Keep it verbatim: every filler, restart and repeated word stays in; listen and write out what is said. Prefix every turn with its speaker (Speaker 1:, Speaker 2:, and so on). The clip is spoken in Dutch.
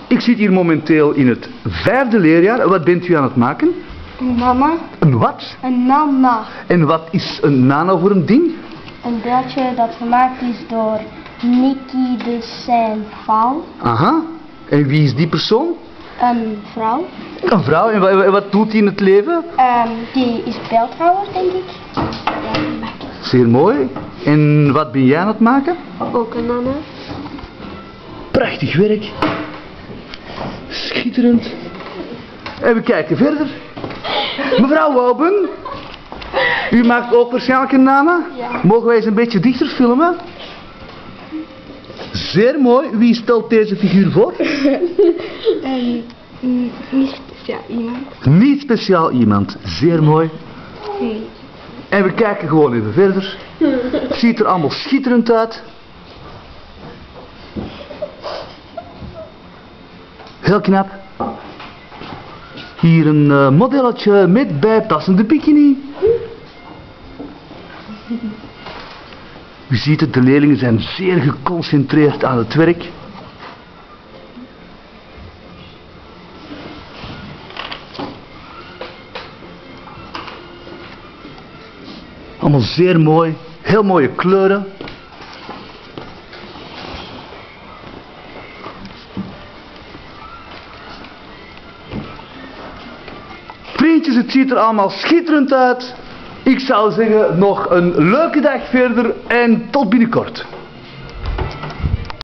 Speaker 1: Ik zit hier momenteel in het vijfde leerjaar. Wat bent u aan het maken?
Speaker 2: Een nana.
Speaker 1: Een wat?
Speaker 2: Een nana.
Speaker 1: En wat is een nano voor een ding?
Speaker 2: Een beeldje dat gemaakt is door Nicky de Saint-Val.
Speaker 1: Aha. En wie is die persoon?
Speaker 2: Een vrouw.
Speaker 1: Een vrouw. En wat, wat doet hij in het leven?
Speaker 2: Um, die is beeldhouwer, denk ik.
Speaker 1: Zeer mooi. En wat ben jij aan het maken?
Speaker 2: Ook een nana.
Speaker 1: Prachtig werk. Schitterend. En we kijken verder. Mevrouw Wouben, u maakt ook waarschijnlijk een nana?
Speaker 2: Ja.
Speaker 1: Mogen wij eens een beetje dichter filmen? Zeer mooi. Wie stelt deze figuur voor?
Speaker 2: Um, niet speciaal iemand.
Speaker 1: Niet speciaal iemand. Zeer mooi.
Speaker 2: Nee.
Speaker 1: En we kijken gewoon even verder. Het ziet er allemaal schitterend uit. Heel knap. Hier een uh, modelletje met bijpassende bikini. U ziet het, de leerlingen zijn zeer geconcentreerd aan het werk. Allemaal zeer mooi, heel mooie kleuren. Vriendjes, het ziet er allemaal schitterend uit. Ik zou zeggen, nog een leuke dag verder en tot binnenkort.